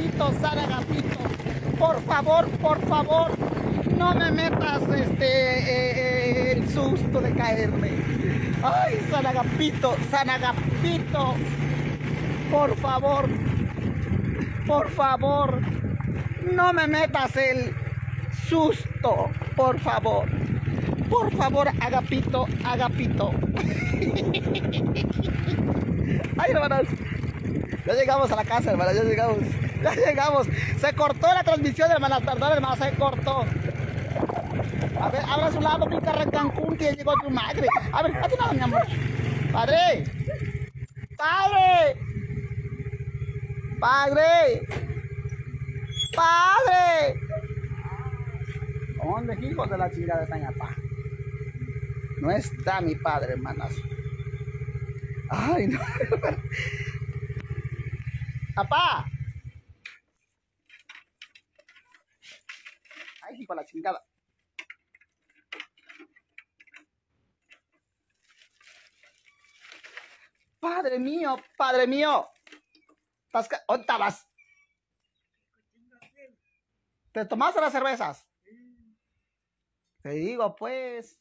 sana Agapito. Por favor, no me metas el susto de caerme. Ay, San Agapito, por favor, no me metas el susto, por favor, Agapito. Ay, hermanos, ya llegamos a la casa, hermanos, ya llegamos. Se cortó la transmisión, hermanas, perdón, hermanas, se cortó. A ver, abra su lado, mi carro en Cancún, que ya llegó tu madre. A ver, a tu lado, mi amor. Padre. ¿Dónde, hijos de la chingada, están, papá? No está mi padre, hermanas. Ay, no. ¡Papá! Ay, hijo de la chingada. Padre mío. ¿Dónde estabas? ¿Te tomaste las cervezas? Te digo, pues.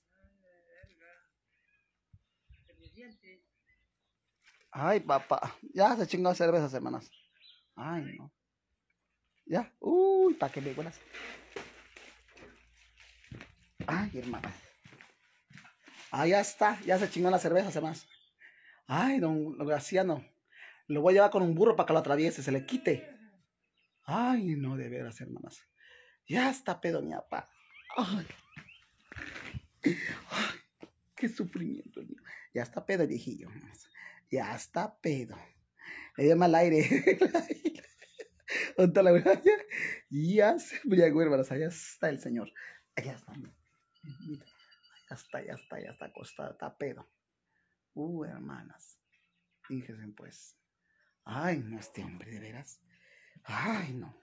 Ay, papá. Ya se chingó cervezas, hermanas. Ay, no. Ya. Uy, pa' que me buenas. Ay, hermanas. Ah, ya está. Ya se chingó las cervezas, hermanas. Ay, don Graciano. Lo voy a llevar con un burro para que lo atraviese, se le quite. Ay, no, de veras, hermanas. Ya está pedo, mi papá. Ay. Ay, qué sufrimiento, mío. Ya está pedo, viejillo. Ya está pedo. Le dio mal aire. ¿Dónde está la verdad? Ya se voy a hermanas. Allá está el señor. Allá está. Ya está acostado. Está pedo. Hermanas. Fíjense, pues. Ay, no, este hombre, de veras. Ay, no.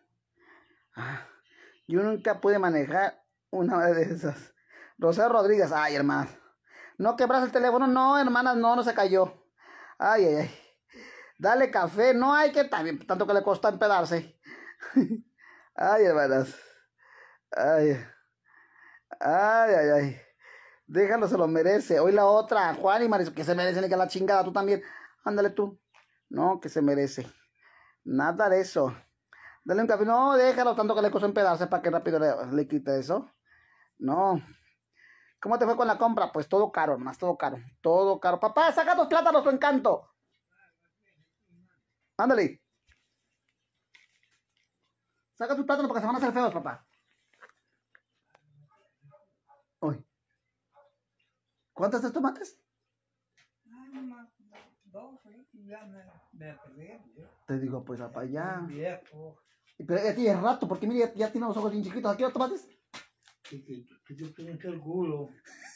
Yo nunca pude manejar una de esas. Rosario Rodríguez, ay, hermana. ¿No quebras el teléfono? No, hermanas, no se cayó. Ay. Dale café, no hay que también, tanto que le costó empedarse. Ay, hermanas. Ay. Déjalo, se lo merece. Hoy la otra, Juan y Maris, que se merecen y que la chingada, tú también. Ándale tú. No, que se merece. Nada de eso. Dale un café. No, déjalo, tanto que le costó empedarse para que rápido le quite eso. No. ¿Cómo te fue con la compra? Pues todo caro, hermanas, todo caro. Todo caro. Papá, saca tus plátanos, tu encanto. Ándale. Saca tus plátanos porque se van a hacer feos, papá. Uy. ¿Cuántos de tomates? Te digo, pues, papá, ya. Pero ya tiene rato, porque mire, ya tiene los ojos bien chiquitos. ¿Aquí los tomates? Que yo tengo que el culo.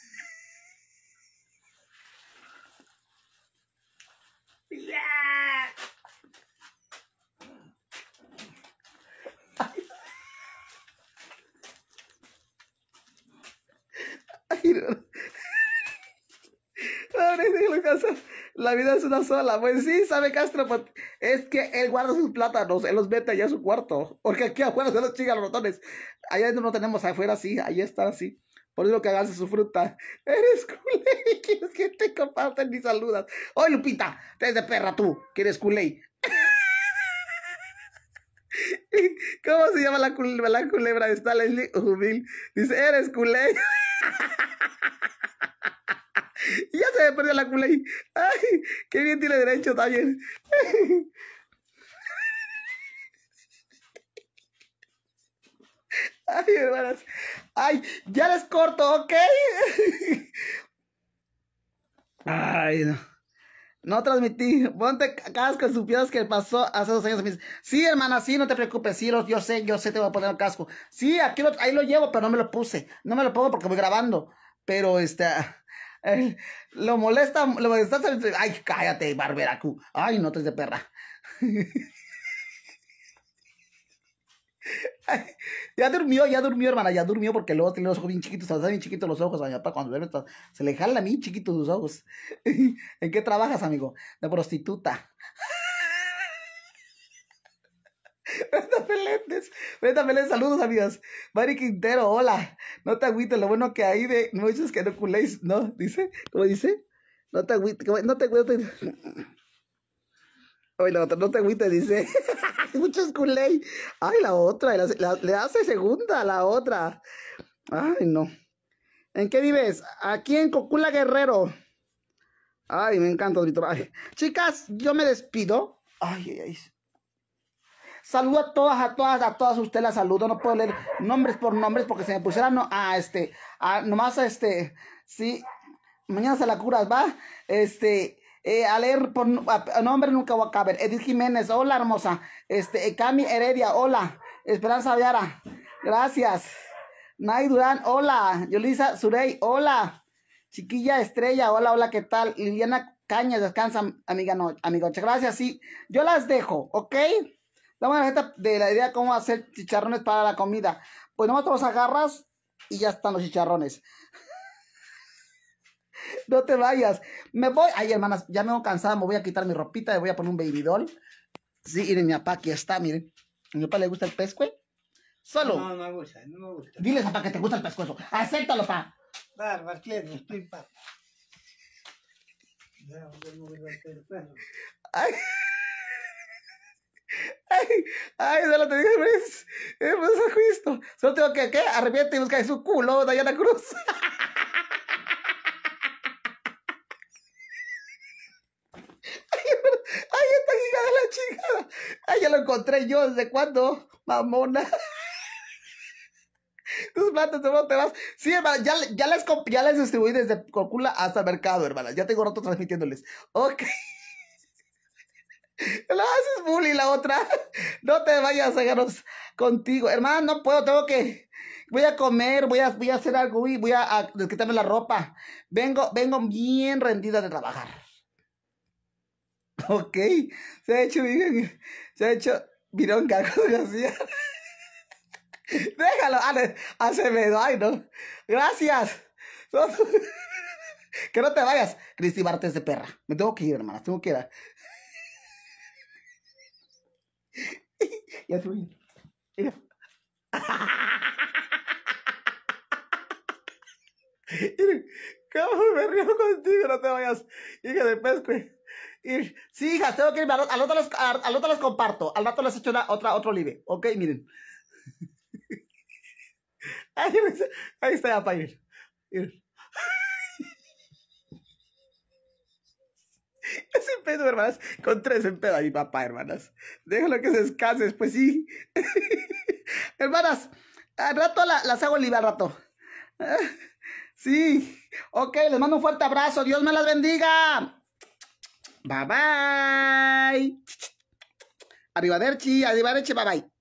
Ay, no. La vida es una sola. Pues sí, sabe Castro, pues, es que él guarda sus plátanos, él los mete allá a su cuarto, porque aquí afuera se los chingan los ratones. Allá adentro no tenemos, afuera sí, ahí está así. Por eso que agarra su fruta. Eres culé, quieres que te compartan ni saludas. Oye, Lupita, te eres de perra tú, que eres culé. ¿Cómo se llama la culebra? Está Leslie Humil. Dice, eres culé. Y ya se me perdió la culé. Ay, qué bien tiene derecho también. Ay, hermanas. Ay, ya les corto, ¿ok? Ay, no. No transmití. Ponte casco, supieras que pasó hace 2 años. Sí, hermana, sí, no te preocupes. Sí, yo sé, te voy a poner el casco. Sí, ahí lo llevo, pero no me lo puse. No me lo pongo porque voy grabando. Pero, lo molesta. Ay, cállate, Barberacu. Ay, no te es de perra. Ay, ya durmió, hermana, ya durmió porque luego tiene los ojos bien chiquitos, están bien chiquitos los ojos, a mi papá cuando duerme se le jalan bien chiquitos sus ojos. ¿En qué trabajas, amigo? De prostituta. Brenda Meléndez, saludos, amigos. Mari Quintero, hola. No te agüites, lo bueno que hay de muchos que no culéis, ¿no? Dice, ¿cómo dice? No te agüites, no te agüites. Oye, la otra, no te agüites, dice. Muchos culé. Ay, la otra, le hace segunda a la otra. Ay, no. ¿En qué vives? Aquí en Cocula Guerrero. Ay, me encanta, Víctor. Ay. Chicas, yo me despido. Ay, ay, ay. Saludo a todas ustedes, las saludo. No puedo leer nombres por nombres porque se me pusieran nomás sí. Mañana se la curas, ¿va? A leer por nombre nunca voy a caber. Edith Jiménez, hola, hermosa. Cami Heredia, hola. Esperanza Viara, gracias. Nay Durán, hola. Yolisa Surey, hola. Chiquilla Estrella, hola, hola, ¿qué tal? Liliana Cañas, descansa, amiga, no, amigo, muchas gracias, sí. Yo las dejo, ¿ok? Dame la gente de la idea de cómo hacer chicharrones para la comida. Pues nomás te los agarras y ya están los chicharrones. No te vayas. Me voy. Ay, hermanas, ya me voy cansada. Me voy a quitar mi ropita. Me voy a poner un baby doll. Sí, miren, mi papá aquí está, miren. ¿A mi papá le gusta el pescue? Solo. No, no me gusta, no me gusta. Diles, papá, que te gusta el pescuezo. Acéptalo, papá. Barba, ¿quién? Estoy pa. Ya, no me gusta el perro. Ay. Ay, solo te digo, es justo. Solo tengo que, ¿qué? Arrepiente y busca de su culo, Dayana Cruz. Ay, esta hija de la chingada. Ay, ya lo encontré yo, ¿desde cuándo? Mamona. Tus platos, ¿cómo te vas? Sí, hermana, ya les distribuí desde Cocula hasta el mercado, hermana. Ya tengo rato transmitiéndoles. Ok. La haces bully la otra. No te vayas, háganos contigo. Hermana, no puedo, voy a comer, voy a hacer algo y voy a quitarme la ropa. Vengo bien rendida de trabajar. Ok. Se ha hecho vironga, García. Déjalo, Acevedo, ay, no. Gracias. Que no te vayas, Cristi Bartes de perra. Me tengo que ir, hermana, tengo que ir. Ya estoy. ¿Cómo me río contigo? No te vayas, hija de pesque. Sí, hijas, tengo que irme. Al otro les comparto. Al rato les echo otro live. Ok, miren. Ahí está ya para ir. Es en pedo, hermanas. Con 3 en pedo a mi papá, hermanas. Déjalo que se descanse, pues sí. Hermanas, al rato las hago live al rato. Sí. Ok, les mando un fuerte abrazo. Dios me las bendiga. Bye bye. Arrivederci, bye bye.